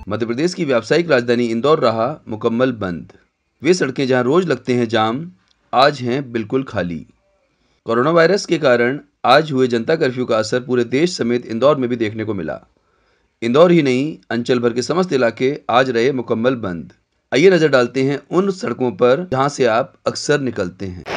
मध्य प्रदेश की व्यावसायिक राजधानी इंदौर रहा मुकम्मल बंद। वे सड़कें जहां रोज लगते हैं जाम, आज हैं बिल्कुल खाली। कोरोना वायरस के कारण आज हुए जनता कर्फ्यू का असर पूरे देश समेत इंदौर में भी देखने को मिला। इंदौर ही नहीं, अंचल भर के समस्त इलाके आज रहे मुकम्मल बंद। आइए नजर डालते हैं उन सड़कों पर जहां से आप अक्सर निकलते हैं।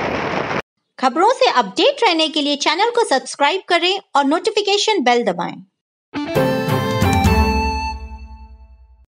खबरों से अपडेट रहने के लिए चैनल को सब्सक्राइब करें और नोटिफिकेशन बेल दबाएं।